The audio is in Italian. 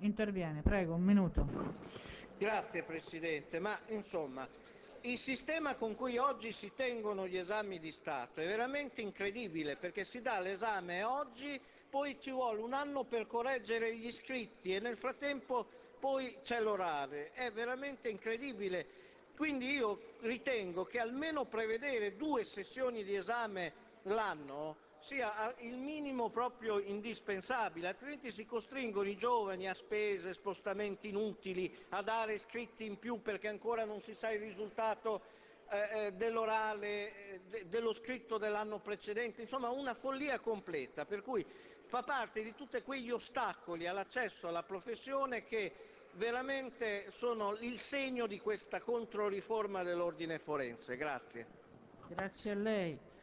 interviene, prego, un minuto. Grazie Presidente, ma insomma il sistema con cui oggi si tengono gli esami di Stato è veramente incredibile, perché si dà l'esame oggi, poi ci vuole un anno per correggere gli iscritti e nel frattempo poi c'è l'orale, è veramente incredibile. Quindi io ritengo che almeno prevedere 2 sessioni di esame l'anno sia il minimo proprio indispensabile, altrimenti si costringono i giovani a spese, spostamenti inutili, a dare iscritti in più perché ancora non si sa il risultato dell'orale, dello scritto dell'anno precedente, insomma una follia completa, per cui fa parte di tutti quegli ostacoli all'accesso alla professione che veramente sono il segno di questa controriforma dell'ordine forense. Grazie. Grazie a lei.